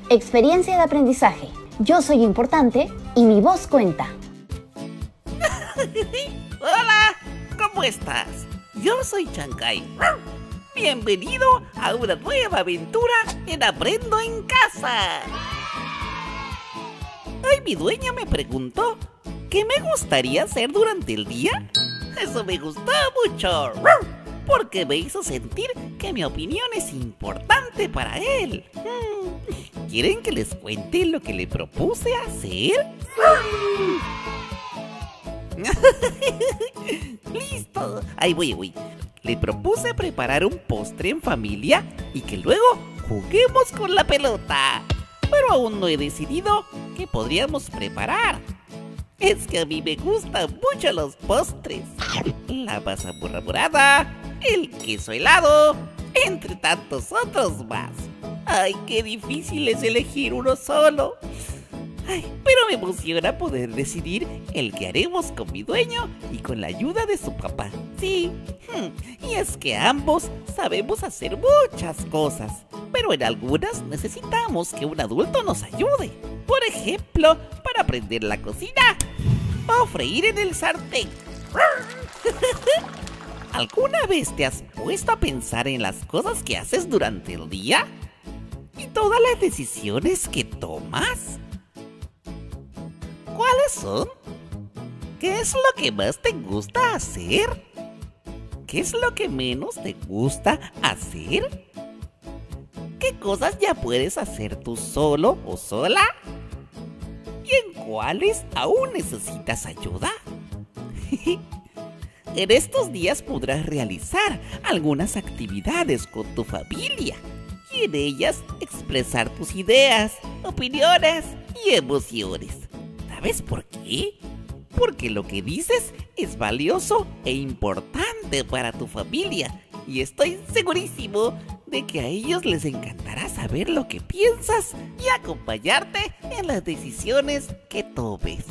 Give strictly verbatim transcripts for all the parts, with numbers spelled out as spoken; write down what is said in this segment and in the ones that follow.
Experiencia de aprendizaje. Yo soy importante y mi voz cuenta. Hola, ¿cómo estás? Yo soy Chancay. Bienvenido a una nueva aventura en Aprendo en Casa. Hoy mi dueño me preguntó ¿qué me gustaría hacer durante el día? Eso me gustó mucho, porque me hizo sentir que mi opinión es importante para él. ¿Quieren que les cuente lo que le propuse hacer? ¡Listo! Ahí voy, voy. Le propuse preparar un postre en familia y que luego juguemos con la pelota. Pero aún no he decidido qué podríamos preparar. Es que a mí me gustan mucho los postres. La masa morada, el queso helado, entre tantos otros más. Ay, qué difícil es elegir uno solo. Ay, pero me emociona poder decidir el que haremos con mi dueño y con la ayuda de su papá. Sí, y es que ambos sabemos hacer muchas cosas, pero en algunas necesitamos que un adulto nos ayude. Por ejemplo, para aprender la cocina o freír en el sartén. ¿Alguna vez te has puesto a pensar en las cosas que haces durante el día? ¿Y todas las decisiones que tomas? ¿Cuáles son? ¿Qué es lo que más te gusta hacer? ¿Qué es lo que menos te gusta hacer? ¿Qué cosas ya puedes hacer tú solo o sola? ¿Y en cuáles aún necesitas ayuda? En estos días podrás realizar algunas actividades con tu familia y en ellas expresar tus ideas, opiniones y emociones. ¿Sabes por qué? Porque lo que dices es valioso e importante para tu familia y estoy segurísimo de que a ellos les encantará saber lo que piensas y acompañarte en las decisiones que tomes.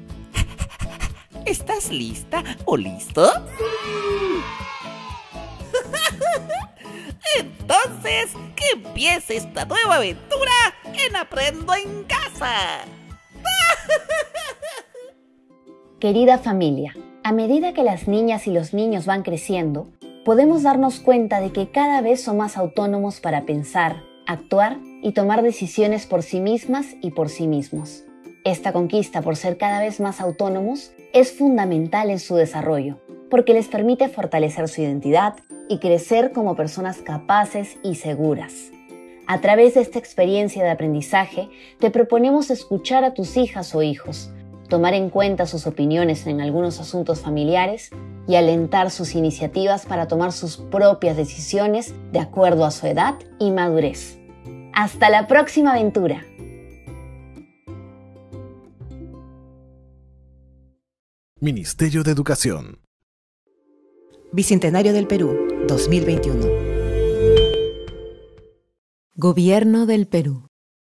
¿Estás lista o listo? Entonces, que empiece esta nueva aventura en Aprendo en Casa. Querida familia, a medida que las niñas y los niños van creciendo, podemos darnos cuenta de que cada vez son más autónomos para pensar, actuar y tomar decisiones por sí mismas y por sí mismos. Esta conquista por ser cada vez más autónomos es fundamental en su desarrollo, porque les permite fortalecer su identidad y crecer como personas capaces y seguras. A través de esta experiencia de aprendizaje, te proponemos escuchar a tus hijas o hijos, tomar en cuenta sus opiniones en algunos asuntos familiares y alentar sus iniciativas para tomar sus propias decisiones de acuerdo a su edad y madurez. ¡Hasta la próxima aventura! Ministerio de Educación. Bicentenario del Perú, dos mil veintiuno. Gobierno del Perú.